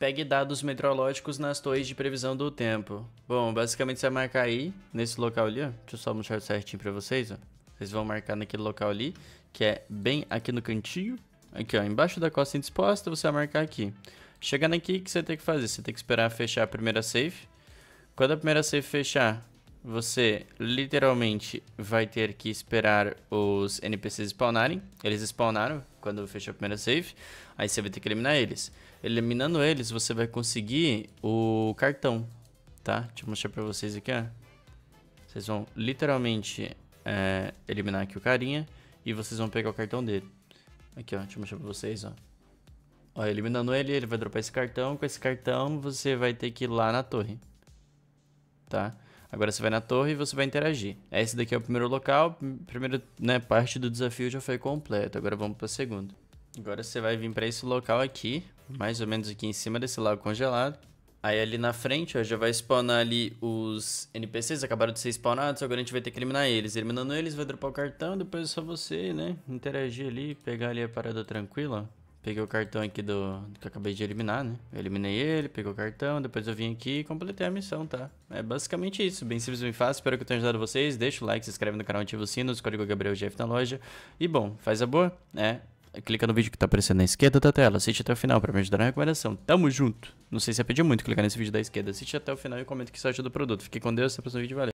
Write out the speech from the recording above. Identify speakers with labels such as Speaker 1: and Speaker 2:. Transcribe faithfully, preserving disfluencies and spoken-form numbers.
Speaker 1: pegue dados meteorológicos nas torres de previsão do tempo. Bom, basicamente você vai marcar aí, nesse local ali, ó. Deixa eu só mostrar certinho pra vocês, ó. Vocês vão marcar naquele local ali, que é bem aqui no cantinho. Aqui, ó, embaixo da costa indisposta, você vai marcar aqui. Chegando aqui, o que você tem que fazer? Você tem que esperar fechar a primeira safe. Quando a primeira safe fechar, você literalmente vai ter que esperar os N P Cs spawnarem. Eles spawnaram quando fechou a primeira safe. Aí você vai ter que eliminar eles. Eliminando eles, você vai conseguir o cartão, tá? Deixa eu mostrar pra vocês aqui, ó. Vocês vão literalmente é, eliminar aqui o carinha e vocês vão pegar o cartão dele. Aqui, ó. Deixa eu mostrar pra vocês, ó. Ó, eliminando ele, ele vai dropar esse cartão. Com esse cartão, você vai ter que ir lá na torre, tá? Agora você vai na torre e você vai interagir. Esse daqui é o primeiro local. Primeira, né, parte do desafio já foi completo. Agora vamos para o segundo. Agora você vai vir para esse local aqui, mais ou menos aqui em cima desse lago congelado. Aí ali na frente, ó, já vai spawnar ali os N P Cs, acabaram de ser spawnados, agora a gente vai ter que eliminar eles. Eliminando eles, vai dropar o cartão, depois é só você, né, interagir ali, pegar ali a parada tranquila, ó. Peguei o cartão aqui do, do que eu acabei de eliminar, né? Eu eliminei ele, peguei o cartão, depois eu vim aqui e completei a missão, tá? É basicamente isso, bem simples, bem fácil. Espero que eu tenha ajudado vocês. Deixa o like, se inscreve no canal, ativa o sino, escolhe o Gabriel Jeff na loja. E bom, faz a boa, né? Clica no vídeo que tá aparecendo na esquerda da tela, assiste até o final pra me ajudar na recomendação. Tamo junto! Não sei se ia pedir muito clicar nesse vídeo da esquerda, assiste até o final e comenta que você acha do produto. Fique com Deus, até o próximo vídeo, valeu!